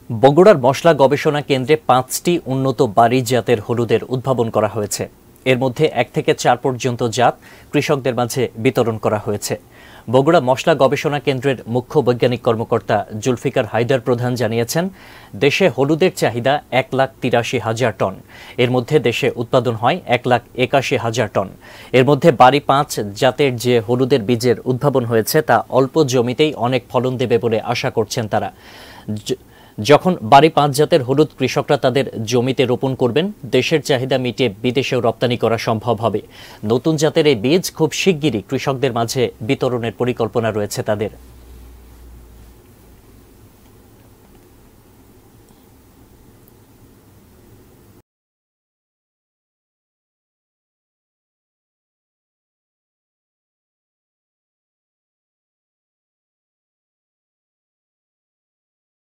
বগুড়ার মশলা গবেষণা কেন্দ্রে ৫টি উন্নত বাড়ি জাতের হলুদের উদ্ভাবন করা হয়েছে। এর মধ্যে ১ থেকে ৪ পর্যন্ত জাত কৃষকদের মাঝে বিতরণ করা হয়েছে। বগুড়া মশলা গবেষণা কেন্দ্রের মুখ্য বৈজ্ঞানিক কর্মকর্তা জুলফিকার হায়দার প্রধান জানিয়েছেন, দেশে হলুদের চাহিদা ১,৮৩,০০০ টন। এর মধ্যে দেশে উৎপাদন হয় ১,৮১,০০০ টন। এর মধ্যে বাড়ি ৫ জাতের যে হলুদের বীজের উদ্ভাবন হয়েছে তা অল্প জমিতেই অনেক ফলন দেবে বলে আশা করছেন তারা। যখন বাড়ি ৫ জাতের হলুদ কৃষকরা তাদের জমিতে রোপণ করবেন, দেশের চাহিদা মিটিয়ে বিদেশেও রপ্তানি করা সম্ভব হবে। নতুন জাতের এই বীজ খুব শিগগিরই কৃষকদের মাঝে বিতরণের পরিকল্পনা রয়েছে তাদের।